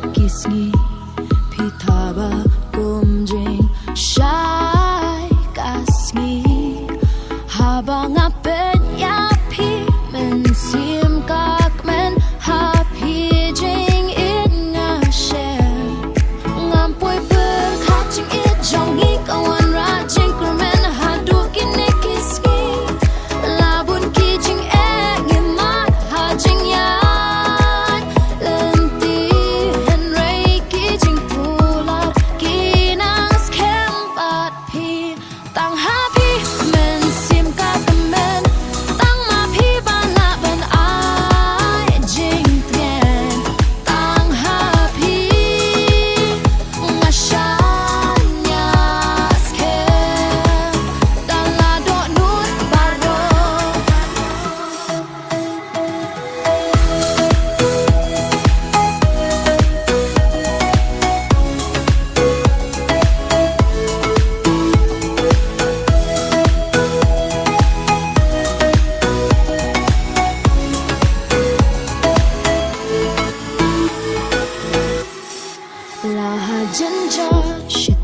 kisngi Pitaba kumjing Shai kasngi Habang apet yapi Men sim kak men happy jing it nga shem Ngampoy berkacing it jongi kawan rajing kermen haduk ini kisngi Labun kijing ngimat hajing yan Lenti henrei kijing pular Kinang skempat pi Tang happy men sim kakamen Tang maphi bana ban ai jing tien Tang happy ngashanya skem Dan lado nut bado Laha jenjot